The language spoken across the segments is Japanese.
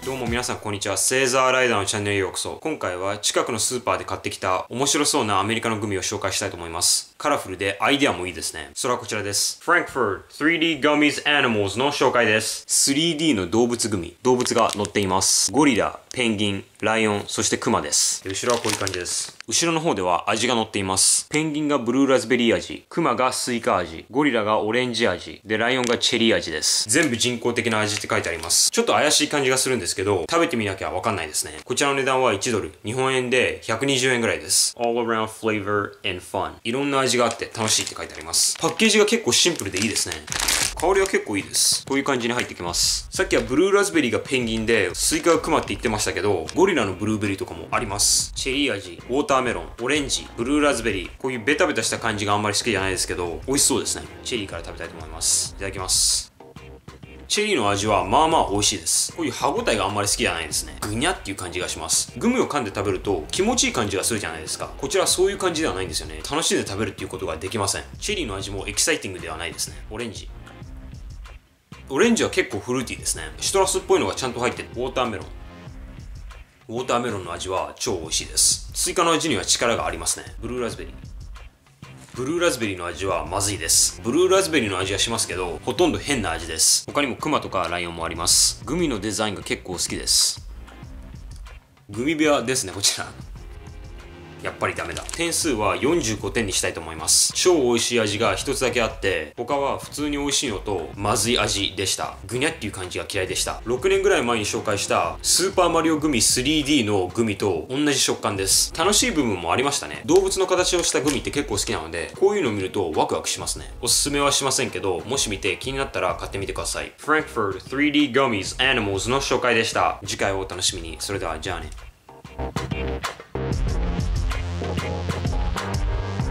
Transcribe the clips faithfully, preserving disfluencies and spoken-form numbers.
どうも皆さんこんにちは。セーザーライダーのチャンネルへようこそ。今回は近くのスーパーで買ってきた面白そうなアメリカのグミを紹介したいと思います。カラフルでアイデアもいいですね。それはこちらです。Frankfurt スリーディー Gummies Animals の紹介です。スリーディー の動物グミ。動物が載っています。ゴリラ、ペンギン、ライオン、そしてクマです。後ろはこういう感じです。後ろの方では味が載っています。ペンギンがブルーラズベリー味、クマがスイカ味、ゴリラがオレンジ味、で、ライオンがチェリー味です。全部人工的な味って書いてあります。ちょっと怪しい感じがするんですけど、食べてみなきゃわかんないですね。こちらの値段はいちドル、日本円でひゃくにじゅうえんぐらいです。All around flavor and fun。いろんな味があって楽しいって書いてあります。パッケージが結構シンプルでいいですね。香りは結構いいです。こういう感じに入ってきます。さっきはブルーラズベリーがペンギンで、スイカがクマって言ってましたけど、ゴリラのブルーベリーとかもあります。チェリー味、ウォーターメロン、オレンジ、ブルーラズベリー。こういうベタベタした感じがあんまり好きじゃないですけど、美味しそうですね。チェリーから食べたいと思います。いただきます。チェリーの味はまあまあ美味しいです。こういう歯ごたえがあんまり好きじゃないですね。ぐにゃっていう感じがします。グミを噛んで食べると気持ちいい感じがするじゃないですか。こちらはそういう感じではないんですよね。楽しんで食べるっていうことができません。チェリーの味もエキサイティングではないですね。オレンジ。オレンジは結構フルーティーですね。シトラスっぽいのがちゃんと入ってる。ウォーターメロン。ウォーターメロンの味は超美味しいです。スイカの味には力がありますね。ブルーラズベリー。ブルーラズベリーの味はまずいです。ブルーラズベリーの味はしますけど、ほとんど変な味です。他にもクマとかライオンもあります。グミのデザインが結構好きです。グミ部屋ですね、こちら。やっぱりダメだ。点数はよんじゅうごてんにしたいと思います。超美味しい味が一つだけあって、他は普通に美味しいのとまずい味でした。ぐにゃっていう感じが嫌いでした。ろくねんぐらい前に紹介したスーパーマリオグミ スリーディー のグミと同じ食感です。楽しい部分もありましたね。動物の形をしたグミって結構好きなので、こういうのを見るとワクワクしますね。おすすめはしませんけど、もし見て気になったら買ってみてください。Frankfurt スリーディー Gummies Animals の紹介でした。次回をお楽しみに。それではじゃあね。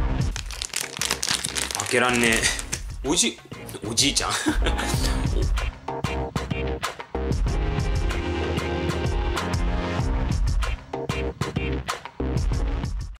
開けらんねえ。おじ、おじいちゃん